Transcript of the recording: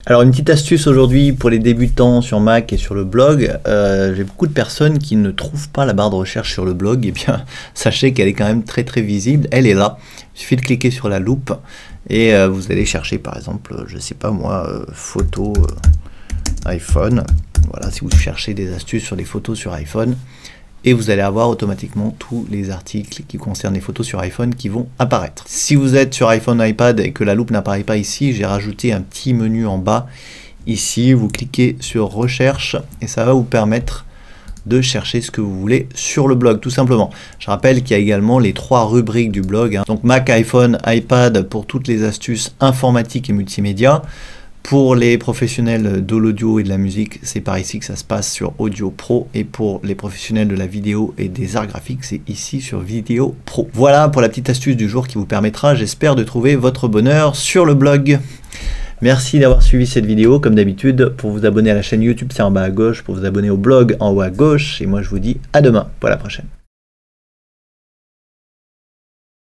Alors une petite astuce aujourd'hui pour les débutants sur Mac et sur le blog, j'ai beaucoup de personnes qui ne trouvent pas la barre de recherche sur le blog. Eh bien sachez qu'elle est quand même très visible, elle est là, il suffit de cliquer sur la loupe et vous allez chercher par exemple, je sais pas moi, photo iPhone, voilà, si vous cherchez des astuces sur les photos sur iPhone, et vous allez avoir automatiquement tous les articles qui concernent les photos sur iPhone qui vont apparaître. Si vous êtes sur iPhone, iPad et que la loupe n'apparaît pas ici, j'ai rajouté un petit menu en bas. Ici, vous cliquez sur Recherche et ça va vous permettre de chercher ce que vous voulez sur le blog, tout simplement. Je rappelle qu'il y a également les 3 rubriques du blog, hein. Donc Mac, iPhone, iPad pour toutes les astuces informatiques et multimédia. Pour les professionnels de l'audio et de la musique, c'est par ici que ça se passe sur Audio Pro. Et pour les professionnels de la vidéo et des arts graphiques, c'est ici sur Vidéo Pro. Voilà pour la petite astuce du jour qui vous permettra, j'espère, de trouver votre bonheur sur le blog. Merci d'avoir suivi cette vidéo. Comme d'habitude, pour vous abonner à la chaîne YouTube, c'est en bas à gauche. Pour vous abonner au blog, en haut à gauche. Et moi, je vous dis à demain pour la prochaine.